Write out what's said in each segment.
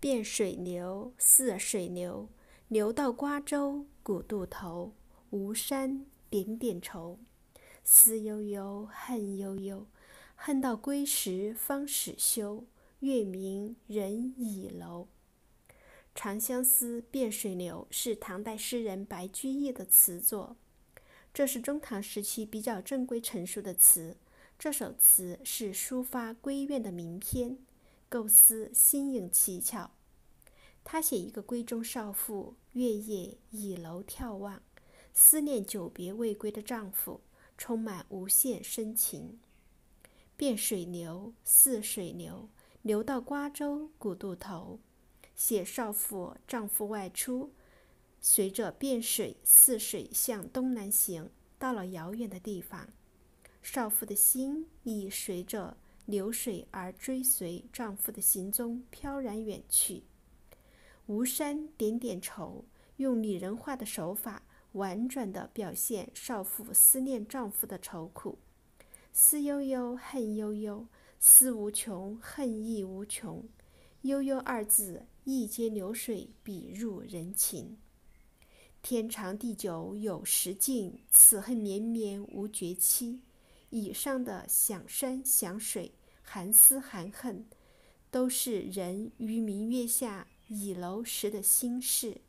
汴水流，泗水流，流到瓜洲古渡头。吴山点点愁，思悠悠，恨悠悠。恨到归时方始休，月明人已楼。《长相思·汴水流》是唐代诗人白居易的词作，这是中唐时期比较正规成熟的词。这首词是抒发闺怨的名篇，构思新颖奇巧。他写一个闺中少妇月夜倚楼眺望，思念久别未归的丈夫，充满无限深情。汴水流，泗水流，流到瓜洲古渡头。写少妇丈夫外出，随着汴水、泗水向东南行，到了遥远的地方，少妇的心亦随着流水而追随丈夫的行踪飘然远去。吴山点点愁，用拟人化的手法婉转地表现少妇思念丈夫的愁苦。思悠悠，恨悠悠，思无穷，恨亦无穷。悠悠二字亦皆流水笔入人情。天长地久有时尽，此恨绵绵无绝期。以上的想山想水、含思含恨，都是人于明月下倚楼时的心事。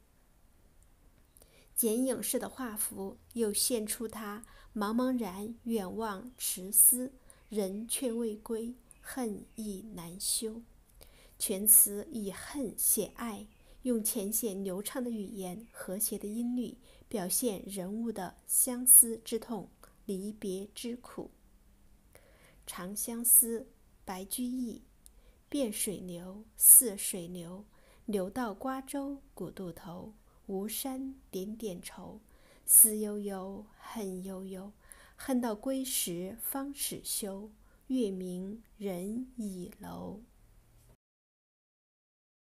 剪影式的画幅又现出他茫茫然远望迟思，人却未归，恨亦难休。全词以恨写爱，用浅显流畅的语言、和谐的音律，表现人物的相思之痛、离别之苦。长相思，白居易。汴水流，泗水流，流到瓜洲古渡头。吴山点点愁，思悠悠，恨悠悠。恨到归时方始休，月明人已楼。